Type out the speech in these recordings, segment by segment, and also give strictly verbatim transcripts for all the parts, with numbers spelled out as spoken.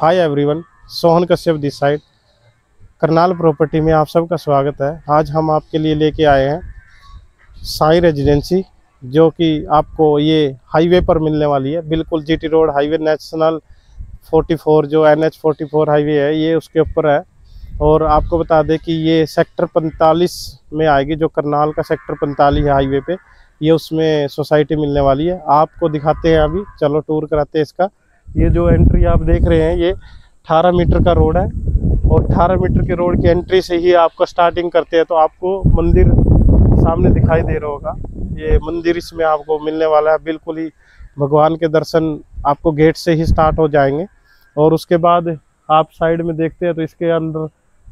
Hi everyone, Sohan Kashyap this side. Karnal property में आप सबका स्वागत है। आज हम आपके लिए लेके आए हैं साई रेजिडेंसी, जो कि आपको ये हाईवे पर मिलने वाली है। बिल्कुल जीटी रोड हाईवे, नेशनल चौवालीस जो एन एच चौवालीस हाईवे है, ये उसके ऊपर है। और आपको बता दें कि ये सेक्टर पैंतालीस में आएगी, जो करनाल का सेक्टर पैंतालीस है हाईवे पे, ये उसमें सोसाइटी मिलने वाली है। आपको दिखाते हैं, अभी चलो टूर कराते हैं इसका। ये जो एंट्री आप देख रहे हैं, ये अठारह मीटर का रोड है, और अठारह मीटर के रोड की एंट्री से ही आपको स्टार्टिंग करते हैं तो आपको मंदिर सामने दिखाई दे रहा होगा। ये मंदिर इसमें आपको मिलने वाला है। बिल्कुल ही भगवान के दर्शन आपको गेट से ही स्टार्ट हो जाएंगे। और उसके बाद आप साइड में देखते हैं तो इसके अंदर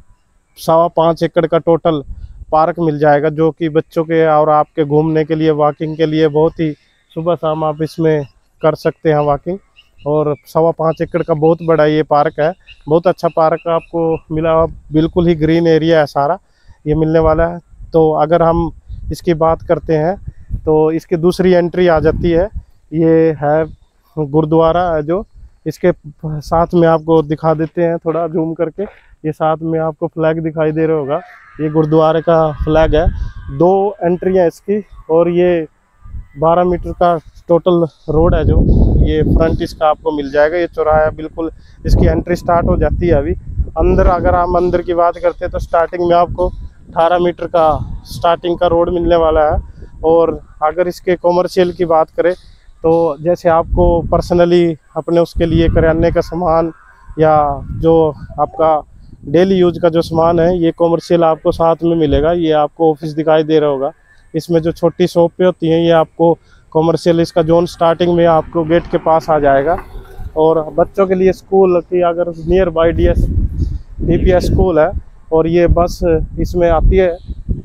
सवा पाँच एकड़ का टोटल पार्क मिल जाएगा, जो कि बच्चों के और आपके घूमने के लिए, वॉकिंग के लिए बहुत ही सुबह शाम आप इसमें कर सकते हैं वॉकिंग। और सवा पाँच एकड़ का बहुत बड़ा ये पार्क है, बहुत अच्छा पार्क आपको मिला। बिल्कुल ही ग्रीन एरिया है सारा, ये मिलने वाला है। तो अगर हम इसकी बात करते हैं तो इसकी दूसरी एंट्री आ जाती है, ये है गुरुद्वारा है, जो इसके साथ में आपको दिखा देते हैं थोड़ा जूम करके। ये साथ में आपको फ्लैग दिखाई दे रहा होगा, ये गुरुद्वारे का फ्लैग है। दो एंट्रियाँ इसकी, और ये बारह मीटर का टोटल रोड है, जो ये फ्रंट इसका आपको मिल जाएगा। ये चौराहा बिल्कुल, इसकी एंट्री स्टार्ट हो जाती है अभी। अंदर अगर हम अंदर की बात करते हैं तो स्टार्टिंग में आपको अठारह मीटर का स्टार्टिंग का रोड मिलने वाला है। और अगर इसके कॉमर्शियल की बात करें तो जैसे आपको पर्सनली अपने उसके लिए करियाने का सामान या जो आपका डेली यूज का जो सामान है, ये कॉमर्शियल आपको साथ में मिलेगा। ये आपको ऑफिस दिखाई दे रहा होगा, इसमें जो छोटी शॉपें होती हैं, ये आपको कॉमर्शियल इसका जोन स्टार्टिंग में आपको गेट के पास आ जाएगा। और बच्चों के लिए स्कूल की अगर nearby D S D P S school है, और ये बस इसमें आती है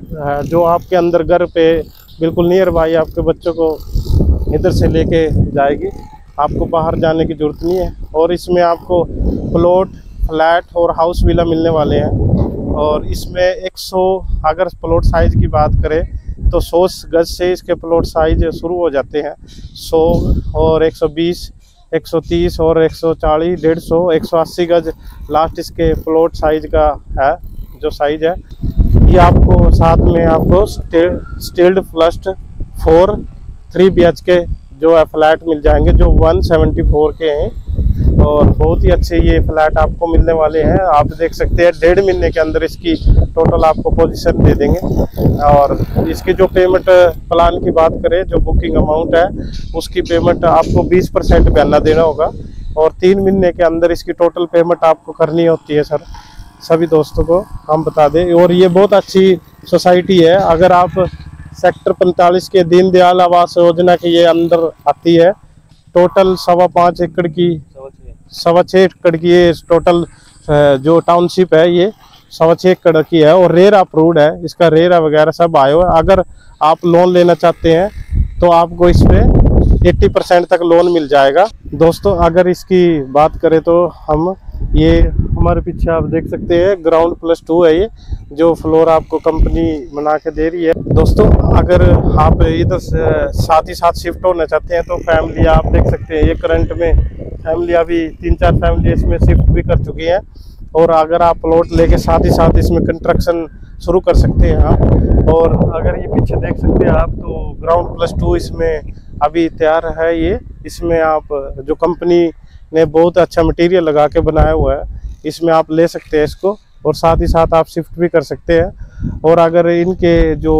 जो आपके अंदर घर पे बिल्कुल नियर बाई आपके बच्चों को इधर से लेके जाएगी। आपको बाहर जाने की ज़रूरत नहीं है। और इसमें आपको प्लॉट, फ्लैट और हाउस विला मिलने वाले हैं। और इसमें एक सौ अगर प्लॉट साइज़ की बात करें तो सौ गज से इसके प्लॉट साइज शुरू हो जाते हैं। सौ और एक सौ बीस, एक सौ तीस और एक सौ चालीस, डेढ़ सौ, एक सौ अस्सी गज लास्ट इसके प्लॉट साइज का है, जो साइज है। ये आपको साथ में आपको stilt plus four three B H K जो है फ्लैट मिल जाएंगे, जो वन सेवेंटी फोर के हैं। और बहुत ही अच्छे ये फ्लैट आपको मिलने वाले हैं। आप देख सकते हैं डेढ़ महीने के अंदर इसकी टोटल आपको पोजीशन दे देंगे। और इसकी जो पेमेंट प्लान की बात करें, जो बुकिंग अमाउंट है, उसकी पेमेंट आपको बीस परसेंट बयाना देना होगा। और तीन महीने के अंदर इसकी टोटल पेमेंट आपको करनी होती है। सर सभी दोस्तों को हम बता दें। और ये बहुत अच्छी सोसाइटी है। अगर आप सेक्टर पैंतालीस के दीनदयाल आवास योजना के ये अंदर आती है, टोटल सवा पाँच एकड़ की सवा छः एकड़ की ये टोटल जो टाउनशिप है, ये सवा छः एकड़ की है। और रेरा अप्रूव्ड है, इसका रेरा वगैरह सब आए हुआ है। अगर आप लोन लेना चाहते हैं तो आपको इस पे अस्सी परसेंट तक लोन मिल जाएगा। दोस्तों अगर इसकी बात करें तो हम ये हमारे पीछे आप देख सकते हैं ग्राउंड प्लस टू है, ये जो फ्लोर आपको कंपनी बना के दे रही है। दोस्तों अगर आप इधर साथ ही साथ शिफ्ट होना चाहते हैं तो फैमिली आप देख सकते हैं, ये करंट में फैमिली अभी तीन चार फैमिली इसमें शिफ्ट भी कर चुकी हैं। और अगर आप प्लॉट लेके साथ ही साथ इसमें कंस्ट्रक्शन शुरू कर सकते हैं आप। और अगर ये पीछे देख सकते हैं आप तो ग्राउंड प्लस टू इसमें अभी तैयार है। ये इसमें आप जो कंपनी ने बहुत अच्छा मटेरियल लगा के बनाया हुआ है, इसमें आप ले सकते हैं इसको, और साथ ही साथ आप शिफ्ट भी कर सकते हैं। और अगर इनके जो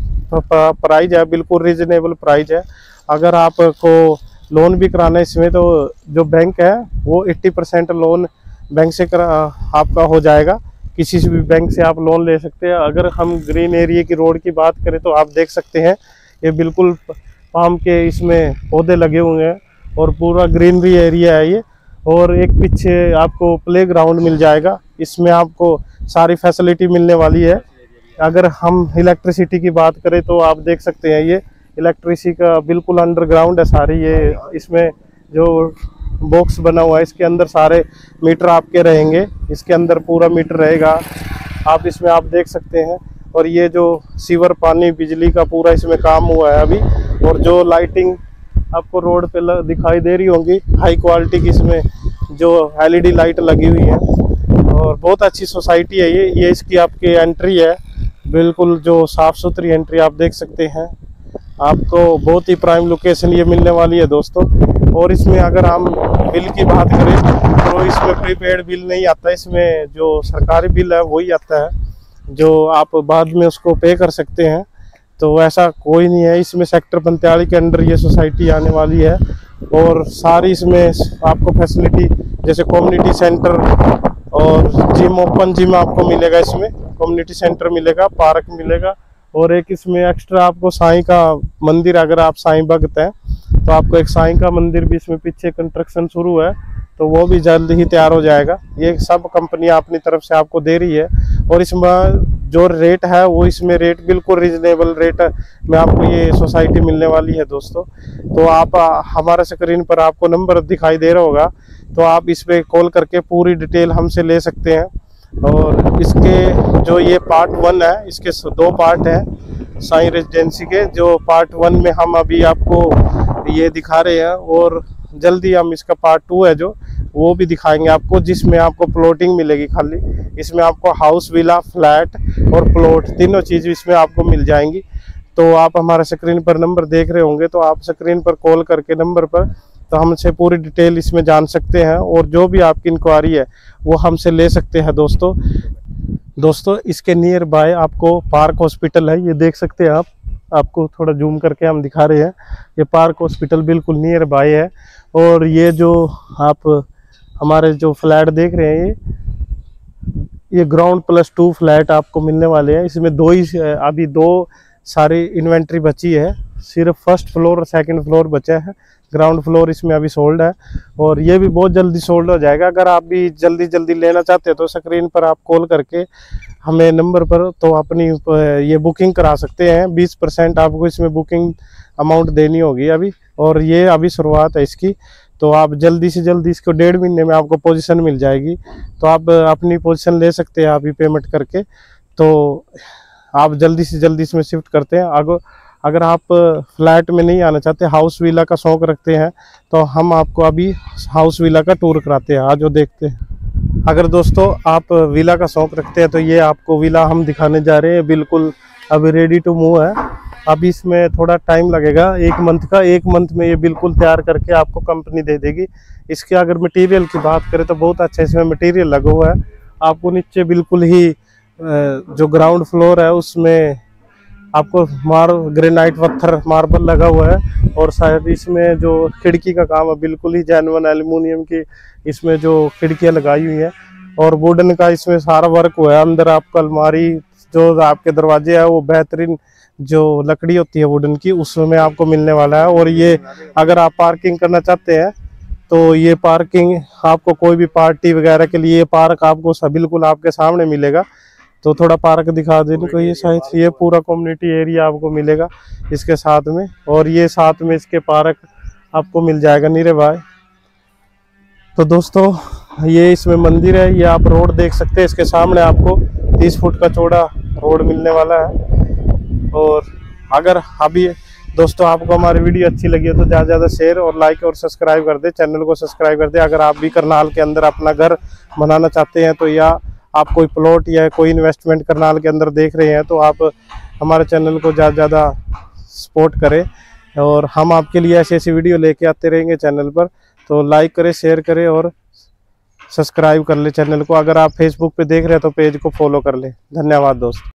प्राइस है बिल्कुल रीजनेबल प्राइस है। अगर आपको लोन भी कराना है इसमें तो जो बैंक है वो अस्सी परसेंट लोन बैंक से करा आपका हो जाएगा। किसी से भी बैंक से आप लोन ले सकते हैं। अगर हम ग्रीन एरिया की रोड की बात करें तो आप देख सकते हैं ये बिल्कुल पाम के इसमें पौधे लगे हुए हैं, और पूरा ग्रीनरी एरिया है ये। और एक पीछे आपको प्ले ग्राउंड मिल जाएगा, इसमें आपको सारी फैसिलिटी मिलने वाली है। अगर हम इलेक्ट्रिसिटी की बात करें तो आप देख सकते हैं ये इलेक्ट्रिसिटी का बिल्कुल अंडरग्राउंड है सारी। ये इसमें जो बॉक्स बना हुआ है, इसके अंदर सारे मीटर आपके रहेंगे, इसके अंदर पूरा मीटर रहेगा आप इसमें आप देख सकते हैं। और ये जो सीवर पानी बिजली का पूरा इसमें काम हुआ है अभी। और जो लाइटिंग आपको रोड पे दिखाई दे रही होंगी, हाई क्वालिटी की इसमें जो एलईडी लाइट लगी हुई है और बहुत अच्छी सोसाइटी है ये ये इसकी आपकी एंट्री है, बिल्कुल जो साफ़ सुथरी एंट्री आप देख सकते हैं। आपको बहुत ही प्राइम लोकेशन ये मिलने वाली है दोस्तों। और इसमें अगर हम बिल की बात करें तो इसमें प्रीपेड बिल नहीं आता, इसमें जो सरकारी बिल है वही आता है जो आप बाद में उसको पे कर सकते हैं। तो ऐसा कोई नहीं है, इसमें सेक्टर पैंतालीस के अंडर ये सोसाइटी आने वाली है और सारी इसमें आपको फैसिलिटी जैसे कम्युनिटी सेंटर और जिम, ओपन जिम आपको मिलेगा, इसमें कम्युनिटी सेंटर मिलेगा, पार्क मिलेगा और एक इसमें एक्स्ट्रा आपको साईं का मंदिर, अगर आप साईं भक्त हैं तो आपको एक साईं का मंदिर भी इसमें पीछे कंस्ट्रक्शन शुरू है तो वो भी जल्द ही तैयार हो जाएगा। ये सब कंपनी अपनी तरफ से आपको दे रही है और इसमें जो रेट है वो इसमें रेट बिल्कुल रिजनेबल रेट में आपको ये सोसाइटी मिलने वाली है दोस्तों। तो आप हमारे स्क्रीन पर आपको नंबर दिखाई दे रहा होगा, तो आप इस पर कॉल करके पूरी डिटेल हमसे ले सकते हैं। और इसके जो ये पार्ट वन है, इसके दो पार्ट हैं साईं रेजिडेंसी के। जो पार्ट वन में हम अभी आपको ये दिखा रहे हैं और जल्दी हम इसका पार्ट टू है जो वो भी दिखाएंगे आपको, जिसमें आपको प्लॉटिंग मिलेगी खाली। इसमें आपको हाउस, विला, फ्लैट और प्लॉट तीनों चीज़ इसमें आपको मिल जाएंगी। तो आप हमारे स्क्रीन पर नंबर देख रहे होंगे, तो आप स्क्रीन पर कॉल करके नंबर पर तो हमसे पूरी डिटेल इसमें जान सकते हैं और जो भी आपकी इंक्वायरी है वो हमसे ले सकते हैं दोस्तों। दोस्तों इसके नियर बाय आपको पार्क हॉस्पिटल है, ये देख सकते हैं आप, आपको थोड़ा जूम करके हम दिखा रहे हैं। ये पार्क हॉस्पिटल बिल्कुल नियर बाय है। और ये जो आप हमारे जो फ्लैट देख रहे हैं ये ये ग्राउंड प्लस टू फ्लैट आपको मिलने वाले हैं। इसमें दो ही अभी दो सारी इन्वेंट्री बची है, सिर्फ फर्स्ट फ्लोर और सेकंड फ्लोर बचा है। ग्राउंड फ्लोर इसमें अभी सोल्ड है और ये भी बहुत जल्दी सोल्ड हो जाएगा। अगर आप भी जल्दी जल्दी लेना चाहते हैं तो स्क्रीन पर आप कॉल करके हमें नंबर पर तो अपनी ये बुकिंग करा सकते हैं। बीस परसेंट आपको इसमें बुकिंग अमाउंट देनी होगी अभी, और ये अभी शुरुआत है इसकी। तो आप जल्दी से जल्दी इसको डेढ़ महीने में आपको पोजीशन मिल जाएगी, तो आप अपनी पोजीशन ले सकते हैं अभी पेमेंट करके। तो आप जल्दी से जल्दी इसमें शिफ्ट करते हैं। अगर अगर आप फ्लैट में नहीं आना चाहते, हाउस विला का शौक रखते हैं, तो हम आपको अभी हाउस विला का टूर कराते हैं, आज वो देखते हैं। अगर दोस्तों आप विला का शौक रखते हैं तो ये आपको विला हम दिखाने जा रहे हैं, बिल्कुल अभी रेडी टू मूव है। अभी इसमें थोड़ा टाइम लगेगा, एक मंथ का, एक मंथ में ये बिल्कुल तैयार करके आपको कंपनी दे देगी। इसके अगर मटेरियल की बात करें तो बहुत अच्छा इसमें मटेरियल लगा हुआ है। आपको नीचे बिल्कुल ही जो ग्राउंड फ्लोर है उसमें आपको मार ग्रेनाइट पत्थर मार्बल लगा हुआ है और शायद इसमें जो खिड़की का काम है बिल्कुल ही जेन्युइन एल्युमिनियम की इसमें जो खिड़कियां लगाई हुई हैं और वुडन का इसमें सारा वर्क हुआ है। अंदर आपका अलमारी, जो आपके दरवाजे है वो बेहतरीन जो लकड़ी होती है वुडन की, उसमें आपको मिलने वाला है। और ये अगर आप पार्किंग करना चाहते हैं तो ये पार्किंग आपको कोई भी पार्टी वगैरह के लिए पार्क आपको बिल्कुल आपके सामने मिलेगा। तो थोड़ा पार्क दिखा देने को, ये शायद ये पूरा कम्युनिटी एरिया आपको मिलेगा इसके साथ में, और ये साथ में इसके पार्क आपको मिल जाएगा नीरे भाई। तो दोस्तों ये इसमें मंदिर है, ये आप रोड देख सकते हैं, इसके सामने आपको तीस फुट का चौड़ा रोड मिलने वाला है। और अगर अभी दोस्तों आपको हमारी वीडियो अच्छी लगी है तो ज़्यादा से ज़्यादा शेयर और लाइक और सब्सक्राइब कर दे, चैनल को सब्सक्राइब कर दे। अगर आप भी करनाल के अंदर अपना घर बनाना चाहते हैं तो या आप कोई प्लॉट या कोई इन्वेस्टमेंट करनाल के अंदर देख रहे हैं तो आप हमारे चैनल को ज़्यादा से ज़्यादा सपोर्ट करें और हम आपके लिए ऐसी ऐसी वीडियो लेके आते रहेंगे चैनल पर। तो लाइक करें, शेयर करें और सब्सक्राइब कर ले चैनल को। अगर आप फेसबुक पे देख रहे हैं तो पेज को फॉलो कर ले। धन्यवाद दोस्त।